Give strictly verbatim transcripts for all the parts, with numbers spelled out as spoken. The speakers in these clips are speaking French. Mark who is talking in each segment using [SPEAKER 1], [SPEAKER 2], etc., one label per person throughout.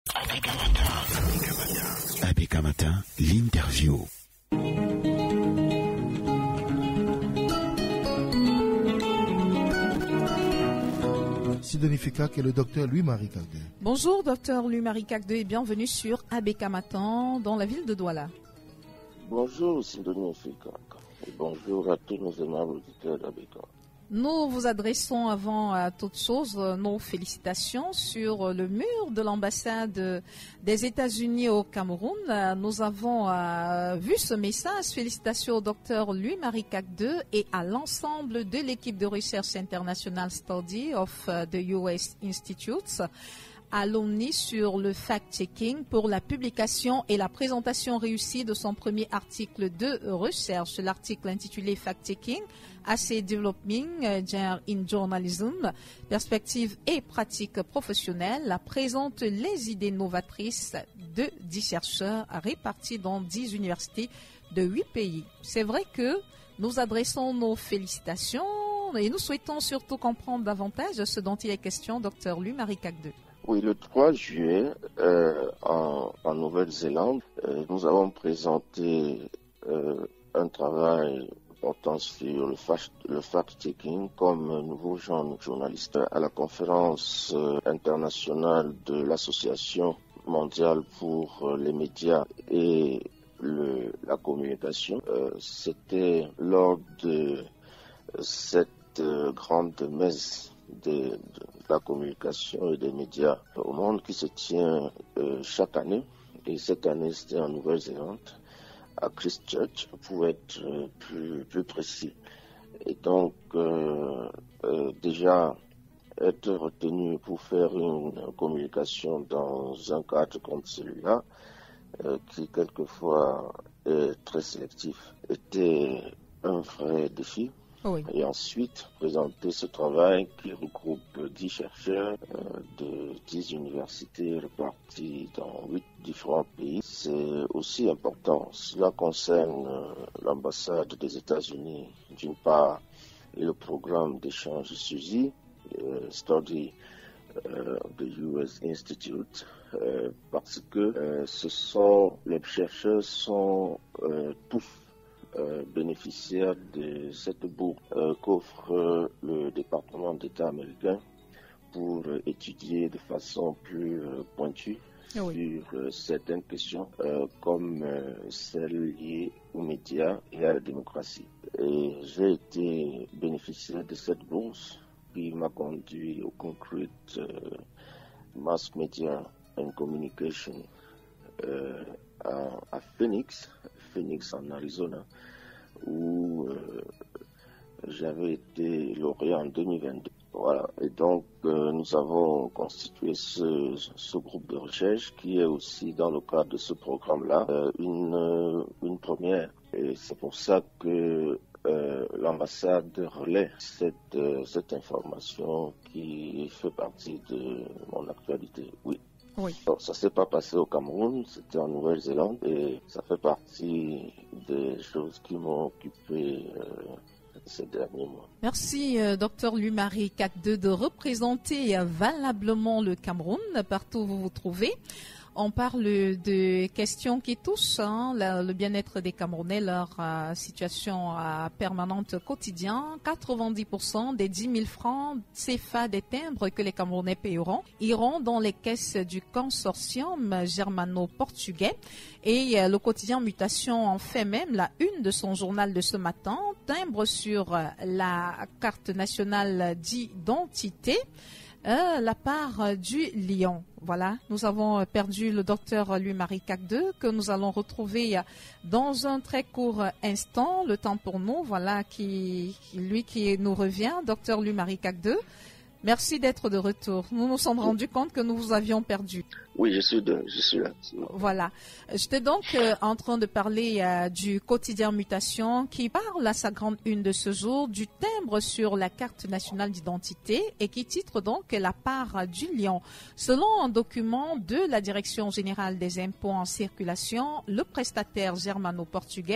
[SPEAKER 1] A B K Matin, l'interview.
[SPEAKER 2] Sidonie Fikak et le docteur Louis-Marie Cagdeux.
[SPEAKER 3] Bonjour docteur Louis-Marie Cagdeux et bienvenue sur A B K Matin dans la ville de Douala.
[SPEAKER 4] Bonjour Sidonie Fikak et bonjour à tous nos aimables auditeurs d'A B K.
[SPEAKER 3] Nous vous adressons avant euh, toute chose euh, nos félicitations sur euh, le mur de l'ambassade des États-Unis au Cameroun. Euh, nous avons euh, vu ce message. Félicitations au docteur Louis-Marie Cagdeux et à l'ensemble de l'équipe de recherche internationale Study of uh, the U S Institutes, alumni sur le fact-checking pour la publication et la présentation réussie de son premier article de recherche. L'article intitulé Fact-checking, Assay Developing in Journalism, perspectives et pratiques professionnelles, présente les idées novatrices de dix chercheurs répartis dans dix universités de huit pays. C'est vrai que nous adressons nos félicitations et nous souhaitons surtout comprendre davantage ce dont il est question, docteur Louis-Marie Cagdeux.
[SPEAKER 4] Oui, le trois juillet, euh, en, en Nouvelle-Zélande, euh, nous avons présenté euh, un travail portant sur le, fact, le fact-checking comme nouveau genre journaliste à la conférence euh, internationale de l'Association mondiale pour euh, les médias et le, la communication. Euh, c'était lors de cette euh, grande messe de, de la communication et des médias au monde qui se tient euh, chaque année. Et cette année, c'était en Nouvelle-Zélande, à Christchurch, pour être euh, plus, plus précis. Et donc, euh, euh, déjà, être retenu pour faire une communication dans un cadre comme celui-là, euh, qui quelquefois est très sélectif, était un vrai défi.
[SPEAKER 3] Oui.
[SPEAKER 4] Et ensuite, présenter ce travail qui regroupe dix chercheurs euh, de dix universités réparties dans huit différents pays. C'est aussi important. Cela concerne euh, l'ambassade des États-Unis, d'une part, et le programme d'échange S U S I, euh, Study euh, of the U S Institute, euh, parce que euh, ce sont, les chercheurs sont euh, tous Euh, bénéficiaires de cette bourse euh, qu'offre euh, le département d'État américain pour euh, étudier de façon plus euh, pointue oui. sur euh, certaines questions euh, comme euh, celles liées aux médias et à la démocratie. Et j'ai été bénéficiaire de cette bourse qui m'a conduit au Concrete euh, Mass Media and Communication euh, à, à Phoenix, Phoenix en Arizona, où euh, j'avais été lauréat en deux mille vingt-deux. Voilà. Et donc, euh, nous avons constitué ce, ce groupe de recherche qui est aussi, dans le cadre de ce programme-là, euh, une, une première. Et c'est pour ça que euh, l'ambassade relaie cette, euh, cette information qui fait partie de mon actualité. Oui.
[SPEAKER 3] Oui.
[SPEAKER 4] Donc, ça s'est pas passé au Cameroun, c'était en Nouvelle-Zélande et ça fait partie des choses qui m'ont occupé euh, ces derniers mois.
[SPEAKER 3] Merci, euh, docteur Louis-Marie Cagdeux, de représenter euh, valablement le Cameroun partout où vous vous trouvez. On parle de questions qui touchent hein, le, le bien-être des Camerounais, leur euh, situation euh, permanente quotidienne. quatre-vingt-dix pour cent des dix mille francs C F A des timbres que les Camerounais paieront iront dans les caisses du consortium germano-portugais. Et euh, le quotidien Mutation en fait même la une de son journal de ce matin. Timbre sur euh, la carte nationale d'identité. Euh, la part du lion. Voilà, nous avons perdu le docteur Louis-Marie Cagdeux que nous allons retrouver dans un très court instant. Le temps pour nous, voilà, qui, lui qui nous revient, docteur Louis-Marie Cagdeux. Merci d'être de retour. Nous nous sommes rendus compte que nous vous avions perdu.
[SPEAKER 4] Oui, je suis, de, je suis là.
[SPEAKER 3] Voilà. J'étais donc euh, en train de parler euh, du quotidien Mutation qui parle à sa grande une de ce jour du timbre sur la carte nationale d'identité et qui titre donc la part du lion. Selon un document de la Direction générale des impôts en circulation, le prestataire germano-portugais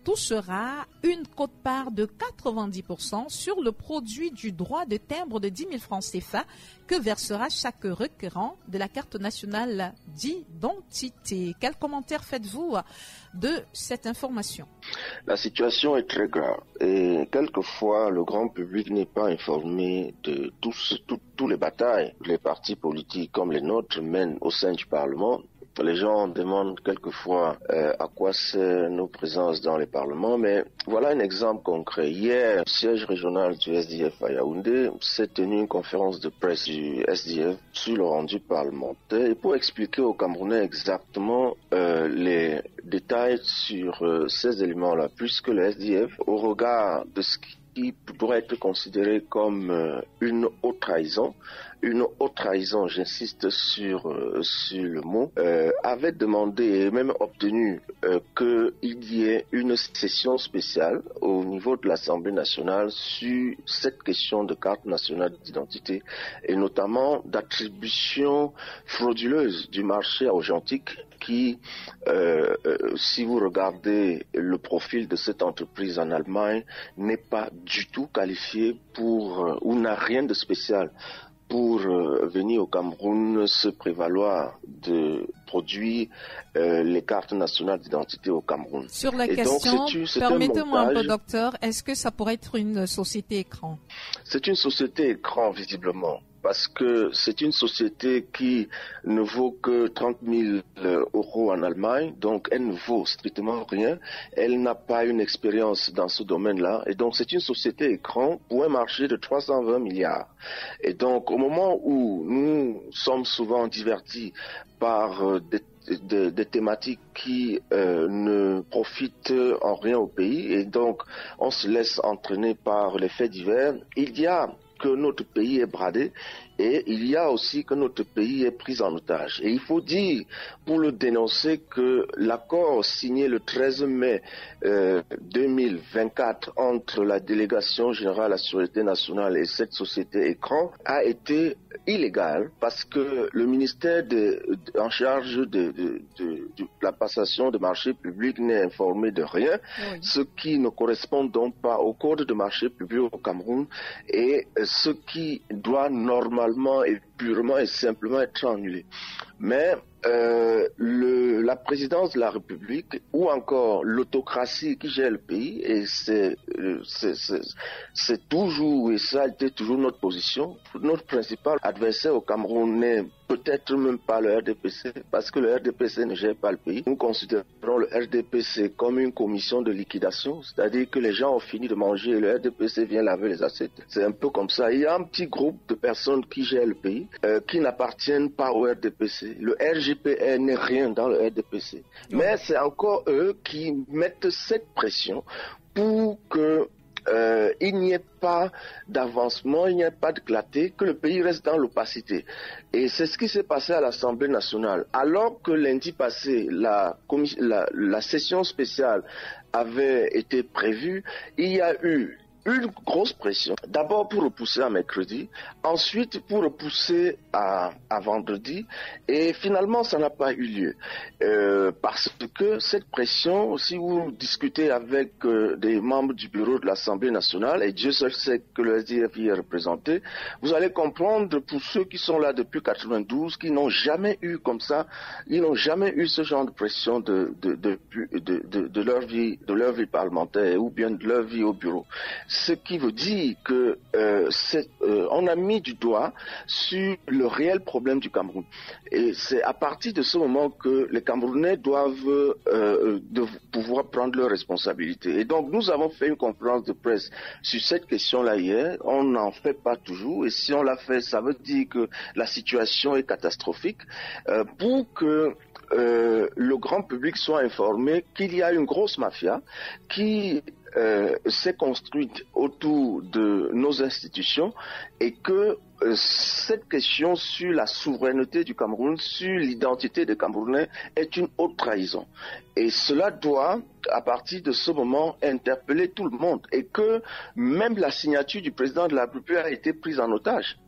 [SPEAKER 3] touchera une quote-part de quatre-vingt-dix pour cent sur le produit du droit de timbre de dix mille francs C F A que versera chaque requérant de la carte nationale d'identité. Quel commentaire faites-vous de cette information?
[SPEAKER 4] La situation est très grave et quelquefois le grand public n'est pas informé de tous, tout, tous les batailles que les partis politiques comme les nôtres mènent au sein du Parlement. Les gens demandent quelquefois euh, à quoi c'est nos présences dans les parlements, mais voilà un exemple concret. Hier, au siège régional du S D F à Yaoundé s'est tenue une conférence de presse du S D F sur le rendu parlementaire et pour expliquer aux Camerounais exactement euh, les détails sur euh, ces éléments-là, puisque le S D F, au regard de ce qui pourrait être considéré comme euh, une haute trahison, une haute trahison, j'insiste sur euh, sur le mot, euh, avait demandé et même obtenu euh, qu'il y ait une session spéciale au niveau de l'Assemblée nationale sur cette question de carte nationale d'identité et notamment d'attribution frauduleuse du marché argentique qui, euh, euh, si vous regardez le profil de cette entreprise en Allemagne, n'est pas du tout qualifié pour, euh, ou n'a rien de spécial pour euh, venir au Cameroun se prévaloir de produire euh, les cartes nationales d'identité au Cameroun.
[SPEAKER 3] Sur la
[SPEAKER 4] Et
[SPEAKER 3] question,
[SPEAKER 4] donc, c'est,
[SPEAKER 3] permettez-moi
[SPEAKER 4] un,
[SPEAKER 3] un peu, docteur, est-ce que ça pourrait être une société écran?
[SPEAKER 4] C'est une société écran, visiblement. Parce que c'est une société qui ne vaut que trente mille euros en Allemagne, donc elle ne vaut strictement rien. Elle n'a pas une expérience dans ce domaine-là. Et donc c'est une société écran pour un marché de trois cent vingt milliards. Et donc au moment où nous sommes souvent divertis par euh, des Des, des thématiques qui euh, ne profitent en rien au pays et donc on se laisse entraîner par les faits divers, il y a que notre pays est bradé et il y a aussi que notre pays est pris en otage. Et il faut dire, pour le dénoncer, que l'accord signé le treize mai euh, deux mille vingt-quatre entre la délégation générale à la sécurité nationale et cette société écran a été illégal parce que le ministère de, de, en charge de, de, de, de la passation de marchés publics n'est informé de rien, oui. Ce qui ne correspond donc pas au code de marché public au Cameroun et ce qui doit normalement et purement et simplement être annulé. Mais euh, le, la présidence de la République ou encore l'autocratie qui gère le pays, et c'est, c'est, c'est, c'est toujours, et ça a été toujours notre position, notre principal adversaire au Cameroun n'est peut-être même pas le R D P C, parce que le R D P C ne gère pas le pays. Nous considérons le R D P C comme une commission de liquidation, c'est-à-dire que les gens ont fini de manger et le R D P C vient laver les assiettes. C'est un peu comme ça. Il y a un petit groupe de personnes qui gèrent le pays, euh, qui n'appartiennent pas au R D P C. Le R J P R n'est rien dans le R D P C. Mais c'est encore eux qui mettent cette pression pour que Euh, il n'y ait pas d'avancement, il n'y ait pas de clarté, que le pays reste dans l'opacité. Et c'est ce qui s'est passé à l'Assemblée nationale. Alors que lundi passé, la, la, la session spéciale avait été prévue, il y a eu une grosse pression, d'abord pour repousser à mercredi, ensuite pour repousser à, à vendredi, et finalement ça n'a pas eu lieu. Euh, parce que cette pression, si vous discutez avec euh, des membres du bureau de l'Assemblée nationale, et Dieu seul sait que le S D F y est représenté, vous allez comprendre pour ceux qui sont là depuis quatre-vingt-douze, qui n'ont jamais eu comme ça, ils n'ont jamais eu ce genre de pression de, de, de, de, de, de leur vie, de leur vie parlementaire, ou bien de leur vie au bureau. Ce qui veut dire que euh, c'est, euh, on a mis du doigt sur le réel problème du Cameroun. Et c'est à partir de ce moment que les Camerounais doivent euh, de pouvoir prendre leurs responsabilités. Et donc nous avons fait une conférence de presse sur cette question-là hier. On n'en fait pas toujours. Et si on l'a fait, ça veut dire que la situation est catastrophique. Euh, pour que euh, le grand public soit informé qu'il y a une grosse mafia qui Euh, s'est construite autour de nos institutions et que euh, cette question sur la souveraineté du Cameroun, sur l'identité des Camerounais est une haute trahison. Et cela doit, à partir de ce moment, interpeller tout le monde et que même la signature du président de la République a été prise en otage.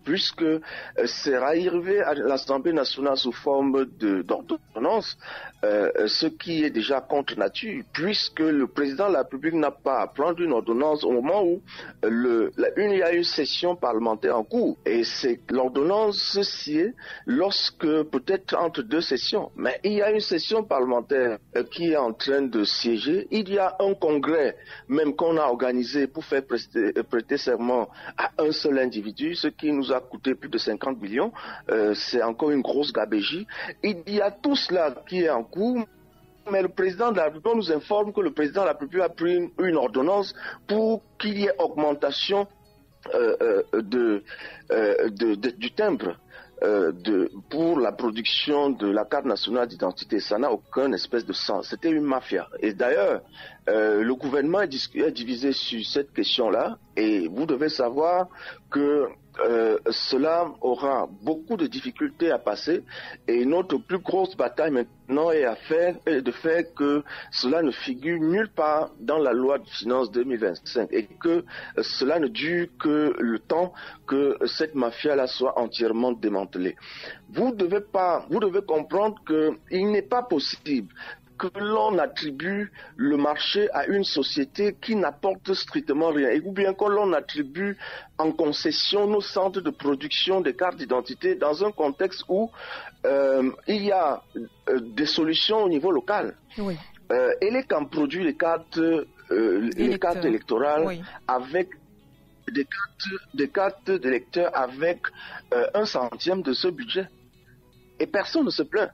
[SPEAKER 4] puisque euh, c'est arrivé à l'Assemblée nationale sous forme de, d'ordonnance, euh, ce qui est déjà contre nature, puisque le président de la République n'a pas à prendre une ordonnance au moment où euh, le, la, une, il y a une session parlementaire en cours. Et c'est l'ordonnance sied lorsque, peut-être entre deux sessions, mais il y a une session parlementaire euh, qui est en train de siéger. Il y a un congrès même qu'on a organisé pour faire prester, prêter serment à un seul individu, ce qui nous a coûté plus de cinquante millions. Euh, c'est encore une grosse gabégie. Il y a tout cela qui est en cours. Mais le président de la République nous informe que le président de la République a pris une, une ordonnance pour qu'il y ait augmentation euh, euh, de, euh, de, de, du timbre. Euh, de, pour la production de la carte nationale d'identité. Ça n'a aucun espèce de sens. C'était une mafia. Et d'ailleurs, euh, le gouvernement est, est divisé sur cette question-là. Et vous devez savoir que euh, cela aura beaucoup de difficultés à passer. Et notre plus grosse bataille maintenant est, à faire, est de faire que cela ne figure nulle part dans la loi de finances deux mille vingt-cinq. Et que euh, cela ne dure que le temps que cette mafia-là soit entièrement démantelée. Vous devez pas, vous devez comprendre qu'il n'est pas possible que l'on attribue le marché à une société qui n'apporte strictement rien, ou bien que l'on attribue en concession nos centres de production des cartes d'identité dans un contexte où euh, il y a euh, des solutions au niveau local.
[SPEAKER 3] Oui.
[SPEAKER 4] Euh, Elecam produit les cartes, euh, les cartes électorales oui. avec des cartes, des cartes d'électeurs avec euh, un centième de ce budget. Et personne ne se plaint.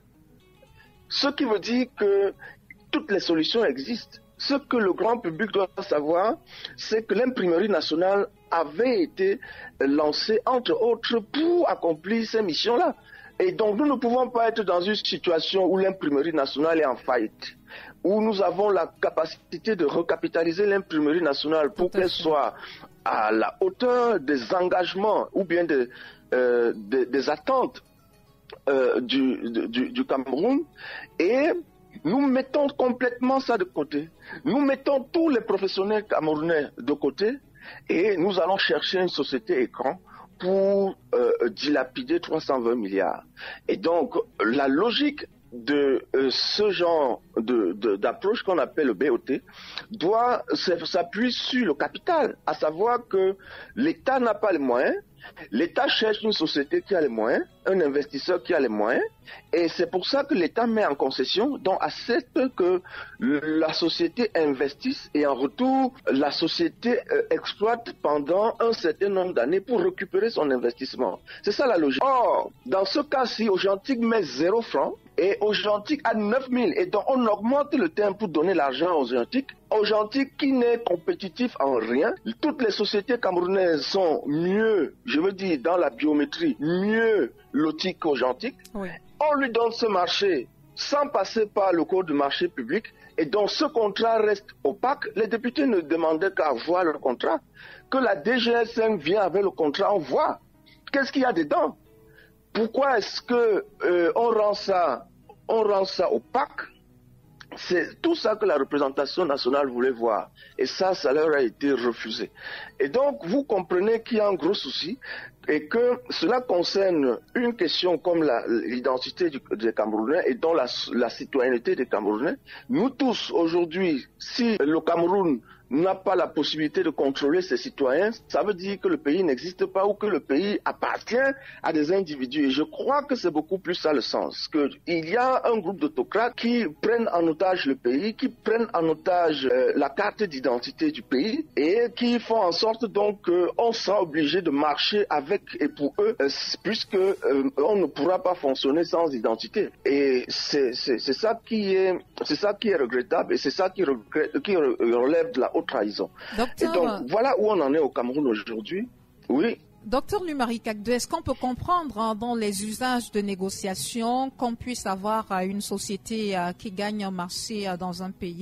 [SPEAKER 4] Ce qui veut dire que toutes les solutions existent. Ce que le grand public doit savoir, c'est que l'imprimerie nationale avait été lancée, entre autres, pour accomplir ces missions-là. Et donc, nous ne pouvons pas être dans une situation où l'imprimerie nationale est en faillite, où nous avons la capacité de recapitaliser l'imprimerie nationale pour qu'elle soit à la hauteur des engagements ou bien de, euh, des, des attentes Euh, du, du, du Cameroun, et nous mettons complètement ça de côté. Nous mettons tous les professionnels camerounais de côté et nous allons chercher une société écran pour euh, dilapider trois cent vingt milliards. Et donc, la logique de euh, ce genre de, de, d'approche qu'on appelle le B O T doit s'appuyer sur le capital, à savoir que l'État n'a pas les moyens. L'État cherche une société qui a les moyens, un investisseur qui a les moyens, et c'est pour ça que l'État met en concession, donc accepte que la société investisse et en retour, la société euh, exploite pendant un certain nombre d'années pour récupérer son investissement. C'est ça la logique. Or, dans ce cas-ci, Ogentic met zéro franc et Ogentic a neuf mille, et donc on augmente le temps pour donner l'argent aux Ogentic. Ogentic qui n'est compétitif en rien. Toutes les sociétés camerounaises sont mieux, je veux dire, dans la biométrie, mieux loties qu'Ogentic. Oui. On lui donne ce marché sans passer par le code du marché public, et donc ce contrat reste opaque. Les députés ne demandaient qu'à voir le contrat. Que la D G S cinq vient avec le contrat, on voit. Qu'est-ce qu'il y a dedans? Pourquoi est-ce que euh, on rend ça, on rend ça opaque? C'est tout ça que la représentation nationale voulait voir. Et ça, ça leur a été refusé. Et donc, vous comprenez qu'il y a un gros souci et que cela concerne une question comme la, l'identité du, des Camerounais et dont la, la citoyenneté des Camerounais. Nous tous, aujourd'hui, si le Cameroun n'a pas la possibilité de contrôler ses citoyens, ça veut dire que le pays n'existe pas ou que le pays appartient à des individus. Et je crois que c'est beaucoup plus ça le sens. Qu'il y a un groupe d'autocrates qui prennent en otage le pays, qui prennent en otage euh, la carte d'identité du pays et qui font en sorte donc qu'on sera obligé de marcher avec et pour eux, euh, puisque euh, on ne pourra pas fonctionner sans identité. Et c'est, c'est, c'est ça qui est, c'est ça qui est regrettable et c'est ça qui, regrette, qui relève de la haute trahison. Docteur, et donc, voilà où on en est au Cameroun aujourd'hui. Oui.
[SPEAKER 3] Docteur Louis-Marie Cacdeux, est-ce qu'on peut comprendre hein, dans les usages de négociation qu'on puisse avoir euh, une société euh, qui gagne un marché euh, dans un pays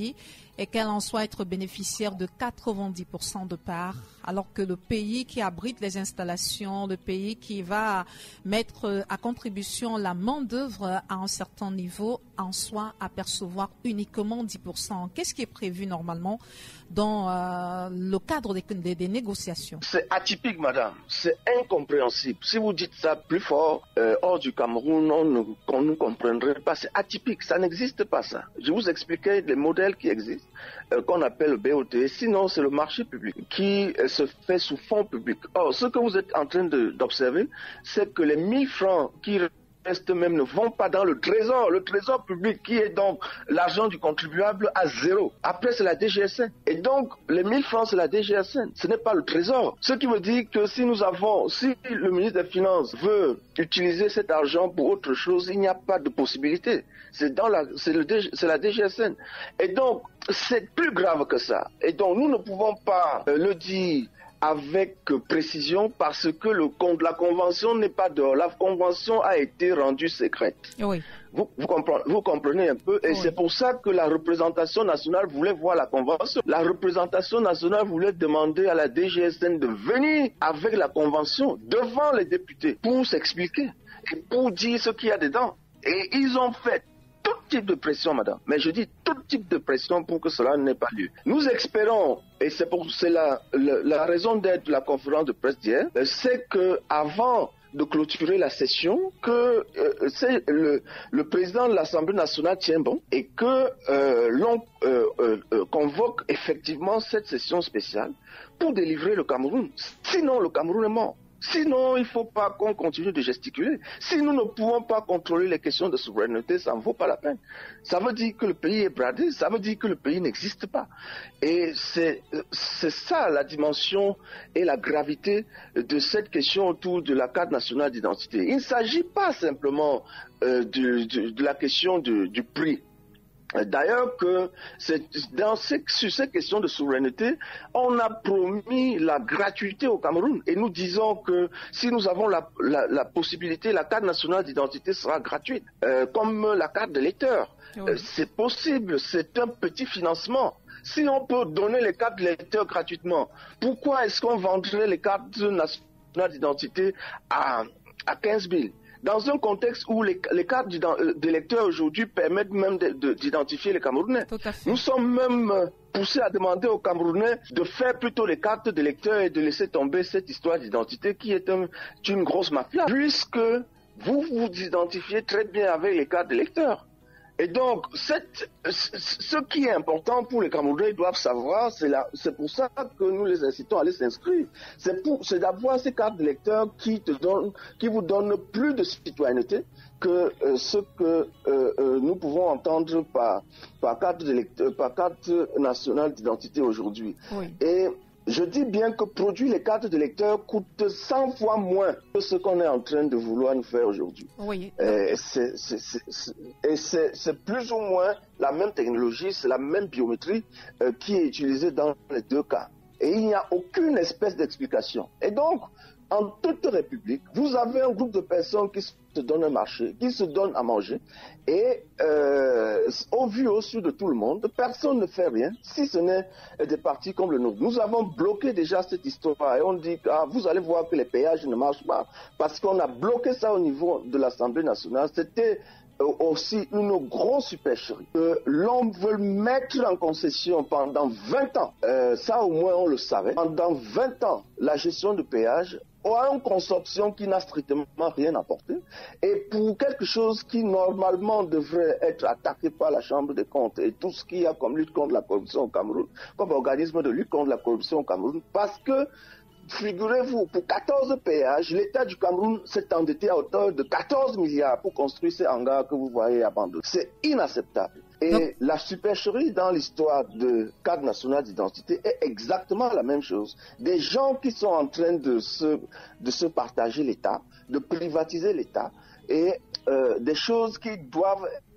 [SPEAKER 3] et qu'elle en soit être bénéficiaire de quatre-vingt-dix pour cent de parts, alors que le pays qui abrite les installations, le pays qui va mettre à contribution la main-d'œuvre à un certain niveau, en soit à percevoir uniquement dix pour cent. Qu'est-ce qui est prévu normalement dans euh, le cadre des, des, des négociations?
[SPEAKER 4] C'est atypique, madame. C'est incompréhensible. Si vous dites ça plus fort, euh, hors du Cameroun, on ne on ne comprendrait pas. C'est atypique. Ça n'existe pas, ça. Je vous expliquais les modèles qui existent, euh, qu'on appelle le B O T. Sinon, c'est le marché public qui euh, se fait sous fonds publics. Or, ce que vous êtes en train de, d'observer, c'est que les mille francs qui restent même ne vont pas dans le trésor, le trésor public qui est donc l'argent du contribuable à zéro. Après, c'est la D G S N. Et donc, les mille francs, c'est la D G S N. Ce n'est pas le trésor. Ce qui veut dire que si nous avons, si le ministre des Finances veut utiliser cet argent pour autre chose, il n'y a pas de possibilité. C'est dans la, c'est le, c'est la D G S N. Et donc, c'est plus grave que ça. Et donc, nous ne pouvons pas euh, le dire avec précision parce que le, la convention n'est pas dehors. La convention a été rendue secrète.
[SPEAKER 3] Oui.
[SPEAKER 4] Vous, vous, comprenez, vous comprenez un peu, et oui. C'est pour ça que la représentation nationale voulait voir la convention. La représentation nationale voulait demander à la D G S N de venir avec la convention devant les députés pour s'expliquer et pour dire ce qu'il y a dedans. Et ils ont fait tout type de pression, madame. Mais je dis tout type de pression pour que cela n'ait pas lieu. Nous espérons, et c'est pour c'est la, la, la raison d'être de la conférence de presse d'hier, c'est que avant de clôturer la session, que euh, c'est le, le président de l'Assemblée nationale tient bon et que euh, l'on euh, euh, convoque effectivement cette session spéciale pour délivrer le Cameroun. Sinon, le Cameroun est mort. Sinon, il ne faut pas qu'on continue de gesticuler. Si nous ne pouvons pas contrôler les questions de souveraineté, ça ne vaut pas la peine. Ça veut dire que le pays est bradé, ça veut dire que le pays n'existe pas. Et c'est, c'est ça la dimension et la gravité de cette question autour de la carte nationale d'identité. Il ne s'agit pas simplement euh, de, de, de la question de, du prix. D'ailleurs, que c'est dans ces, sur ces questions de souveraineté, on a promis la gratuité au Cameroun. Et nous disons que si nous avons la, la, la possibilité, la carte nationale d'identité sera gratuite, euh, comme la carte d'électeur. Oui. Euh, c'est possible, c'est un petit financement. Si on peut donner les cartes d'électeur gratuitement, pourquoi est-ce qu'on vendrait les cartes nationales d'identité à, à quinze mille? Dans un contexte où les, les cartes d'électeurs aujourd'hui permettent même de, de, d'identifier les Camerounais. Nous sommes même poussés à demander aux Camerounais de faire plutôt les cartes d'électeurs et de laisser tomber cette histoire d'identité qui est un, une grosse mafia, puisque vous vous identifiez très bien avec les cartes d'électeurs. Et donc, cette, ce qui est important pour les Camerounais, ils doivent savoir, c'est, la, c'est pour ça que nous les incitons à aller s'inscrire. C'est, pour, c'est d'avoir ces cartes d'électeurs qui, te donnent, qui vous donnent plus de citoyenneté que euh, ce que euh, euh, nous pouvons entendre par, par, carte d'électeur, par carte nationale d'identité aujourd'hui. Oui. Et je dis bien que produire les cartes d'électeurs coûte cent fois moins que ce qu'on est en train de vouloir nous faire aujourd'hui. Oui. Et c'est, c'est, c'est, c'est, et c'est, c'est plus ou moins la même technologie, c'est la même biométrie euh, qui est utilisée dans les deux cas. Et il n'y a aucune espèce d'explication. Et donc, en toute république, vous avez un groupe de personnes qui se donnent un marché, qui se donnent à manger, et euh, au vu au su de tout le monde, personne ne fait rien, si ce n'est des partis comme le nôtre. Nous avons bloqué déjà cette histoire, et on dit que ah, vous allez voir que les péages ne marchent pas, parce qu'on a bloqué ça au niveau de l'Assemblée nationale. C'était aussi une grosse supercherie que l'on veut mettre en concession pendant vingt ans. Euh, ça, au moins, on le savait. Pendant vingt ans, la gestion du péage a une consortium qui n'a strictement rien apporté. Et pour quelque chose qui, normalement, devrait être attaqué par la Chambre des comptes et tout ce qu'il y a comme lutte contre la corruption au Cameroun, comme organisme de lutte contre la corruption au Cameroun, parce que figurez-vous, pour quatorze péages, l'État du Cameroun s'est endetté à hauteur de quatorze milliards pour construire ces hangars que vous voyez abandonnés. C'est inacceptable. Et Donc, la supercherie dans l'histoire de carte nationale d'identité est exactement la même chose. Des gens qui sont en train de se, de se partager l'État, de privatiser l'État, et euh, des choses qui doivent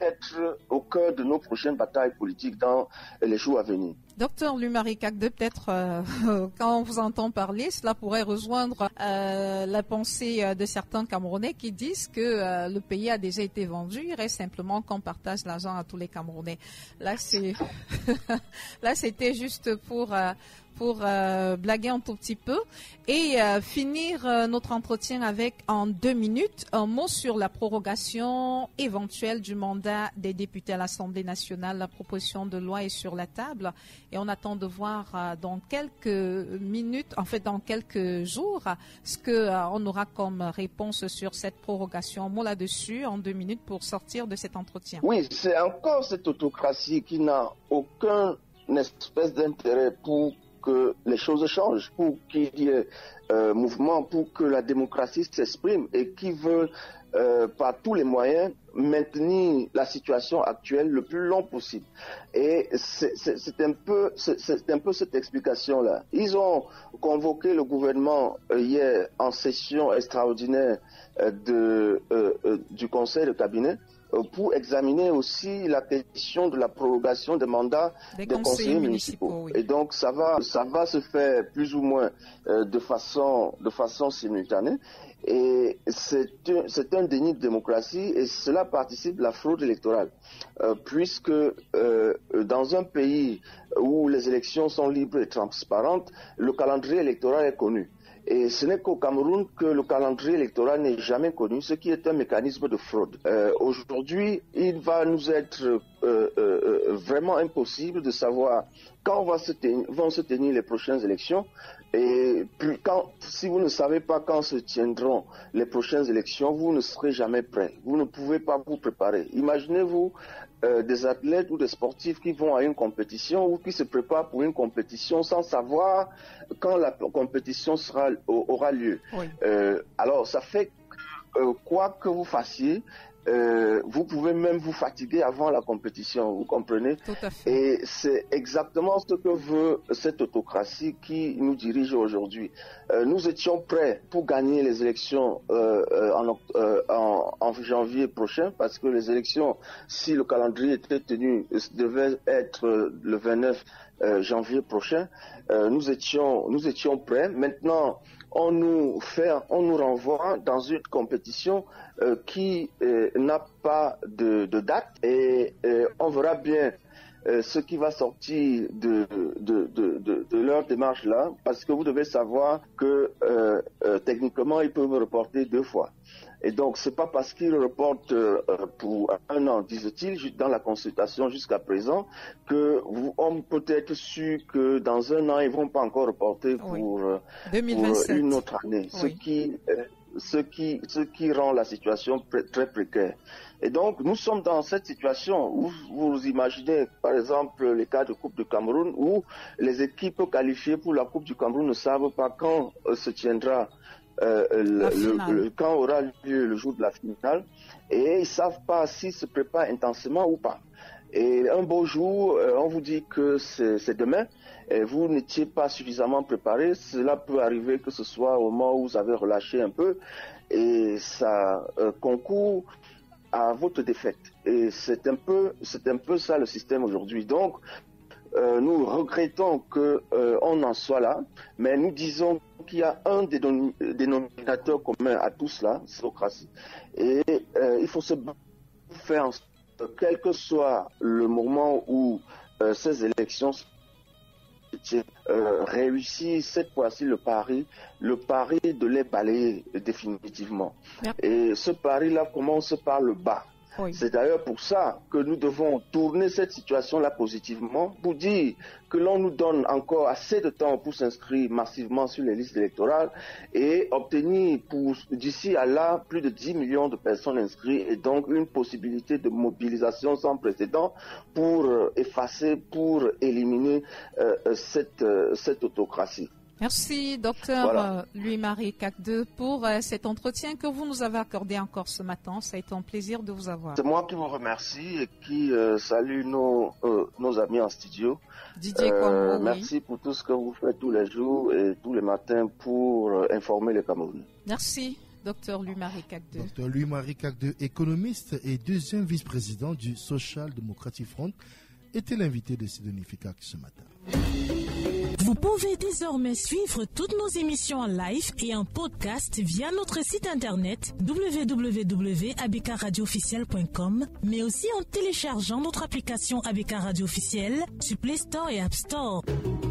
[SPEAKER 4] être au cœur de nos prochaines batailles politiques dans les jours à venir.
[SPEAKER 3] Docteur Louis-Marie Kagde, peut-être euh, quand on vous entend parler, cela pourrait rejoindre euh, la pensée de certains Camerounais qui disent que euh, le pays a déjà été vendu, il reste simplement qu'on partage l'argent à tous les Camerounais. Là, c'est là, c'était juste pour euh, pour euh, blaguer un tout petit peu et euh, finir euh, notre entretien avec, en deux minutes, un mot sur la prorogation éventuelle du mandat des députés à l'Assemblée nationale. La proposition de loi est sur la table et on attend de voir euh, dans quelques minutes, en fait dans quelques jours, ce que euh, on aura comme réponse sur cette prorogation. Un mot là-dessus en deux minutes pour sortir de cet entretien.
[SPEAKER 4] Oui, c'est encore cette autocratie qui n'a aucun espèce d'intérêt pour que les choses changent, pour qu'il y ait euh, mouvement, pour que la démocratie s'exprime et qui veut euh, par tous les moyens maintenir la situation actuelle le plus long possible. Et c'est, c'est, c'est un peu, c'est, c'est un peu cette explication-là. Ils ont convoqué le gouvernement euh, hier en session extraordinaire euh, de, euh, euh, du conseil de cabinet pour examiner aussi la question de la prorogation des mandats des, des conseillers, conseillers municipaux. municipaux oui. Et donc ça va, ça va se faire plus ou moins euh, de façon, de façon simultanée. Et c'est un, c'est un déni de démocratie et cela participe de la fraude électorale, euh, puisque euh, dans un pays où les élections sont libres et transparentes, le calendrier électoral est connu. Et ce n'est qu'au Cameroun que le calendrier électoral n'est jamais connu, ce qui est un mécanisme de fraude. Euh, aujourd'hui, il va nous être euh, euh, vraiment impossible de savoir quand va se tenir, vont se tenir les prochaines élections. Et puis quand, si vous ne savez pas quand se tiendront les prochaines élections, vous ne serez jamais prêt. Vous ne pouvez pas vous préparer. Imaginez-vous euh, des athlètes ou des sportifs qui vont à une compétition ou qui se préparent pour une compétition sans savoir quand la compétition sera, aura lieu. Oui. Euh, alors, ça fait que euh, quoi que vous fassiez, Euh, vous pouvez même vous fatiguer avant la compétition, vous comprenez?
[SPEAKER 3] Tout à fait.
[SPEAKER 4] Et c'est exactement ce que veut cette autocratie qui nous dirige aujourd'hui. Euh, nous étions prêts pour gagner les élections euh, en, euh, en, en janvier prochain, parce que les élections, si le calendrier était tenu, devaient être le vingt-neuf euh, janvier prochain. Euh, nous étions, nous étions prêts. Maintenant, on nous fait, on nous renvoie dans une compétition euh, qui euh, n'a pas de, de date et euh, on verra bien euh, ce qui va sortir de, de, de, de, de leur démarche là, parce que vous devez savoir que euh, euh, techniquement ils peuvent reporter deux fois. Et donc, c'est pas parce qu'ils reportent euh, pour un an, disent-ils, dans la consultation jusqu'à présent, que vous, on peut être sûr que dans un an, ils vont pas encore reporter pour, oui. pour une autre année. Oui. Ce qui, euh, ce qui, ce qui rend la situation pré- très précaire. Et donc, nous sommes dans cette situation où vous imaginez, par exemple, les cas de Coupe du Cameroun, où les équipes qualifiées pour la Coupe du Cameroun ne savent pas quand euh, se tiendra Euh, le, le, le, quand aura lieu le jour de la finale, et ils savent pas s'ils se préparent intensément ou pas. Et un beau jour, euh, on vous dit que c'est, c'est demain, et vous n'étiez pas suffisamment préparé. Cela peut arriver que ce soit au moment où vous avez relâché un peu, et ça euh, concourt à votre défaite. Et c'est un peu, c'est un peu ça le système aujourd'hui. Donc, Euh, nous regrettons qu'on euh, en soit là, mais nous disons qu'il y a un dénominateur commun à tout cela, c'est l'autocratie. Et euh, il faut se faire en sorte, quel que soit le moment où euh, ces élections euh, réussissent, cette fois-ci le pari, le pari de les balayer définitivement. Yep. Et ce pari-là commence par le bas. Oui. C'est d'ailleurs pour ça que nous devons tourner cette situation-là positivement, pour dire que l'on nous donne encore assez de temps pour s'inscrire massivement sur les listes électorales et obtenir pour d'ici à là plus de dix millions de personnes inscrites et donc une possibilité de mobilisation sans précédent pour euh, effacer, pour éliminer euh, cette, euh, cette autocratie.
[SPEAKER 3] Merci, docteur voilà. Louis-Marie Kagde, pour euh, cet entretien que vous nous avez accordé encore ce matin. Ça a été un plaisir de vous avoir.
[SPEAKER 4] C'est moi qui vous remercie et qui euh, salue nos, euh, nos amis en studio.
[SPEAKER 3] Didier euh, Kwamo,
[SPEAKER 4] merci
[SPEAKER 3] oui.
[SPEAKER 4] pour tout ce que vous faites tous les jours et tous les matins pour euh, informer les Camerounais.
[SPEAKER 3] Merci. Docteur Louis-Marie Cacdeux.
[SPEAKER 2] Docteur Louis-Marie Cacdeux, économiste et deuxième vice-président du Social Democratic Front, était l'invité de Sidonie Fikak ce matin.
[SPEAKER 5] Vous pouvez désormais suivre toutes nos émissions en live et en podcast via notre site internet w w w point a b k radio officiel point com, mais aussi en téléchargeant notre application A B K Radio Officiel sur Play Store et App Store.